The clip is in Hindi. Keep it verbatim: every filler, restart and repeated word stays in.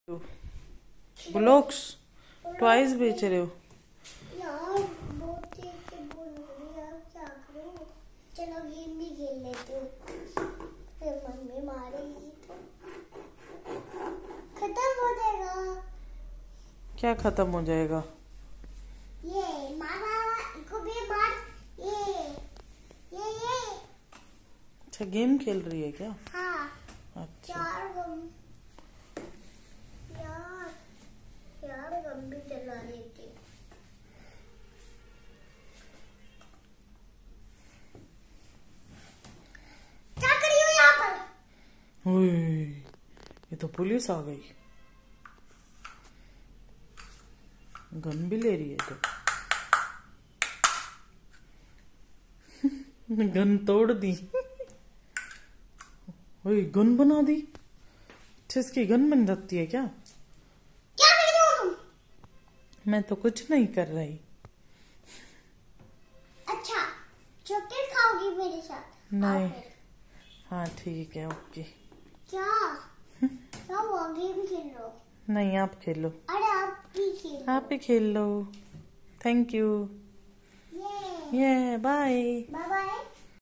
ब्लॉक्स ट्वाइस बेच रहे हो यार? बहुत तेज से बोल रही है यार, क्या करूं? चलो गेम भी खेल लेती हूँ, फिर मम्मी मारेगी तो खत्म हो जाएगा। क्या खत्म हो जाएगा? ये मारा को भी मार, ये ये ये अच्छा गेम खेल रही है क्या? हाँ। अच्छा यार गम यार यार गम भी चला लेती। क्या कर रही हो यहाँ पर? ओए, ये तो पुलिस आ गई। गन भी ले रही है तो गन तोड़ दी। ओए गन बना दी। अच्छा इसकी गन बन जाती है क्या? क्या कर रही हो तुम? मैं तो कुछ नहीं कर रही। अच्छा चॉकलेट खाओगी मेरे साथ? नहीं। आओ फिर। हाँ ठीक है ओके। क्या क्या हुआ? गेम खेल लो। नहीं आप खेलो। अरे आप भी खेलो। आप ही खेल लो। Thank you. ये ये बाय। Bye bye.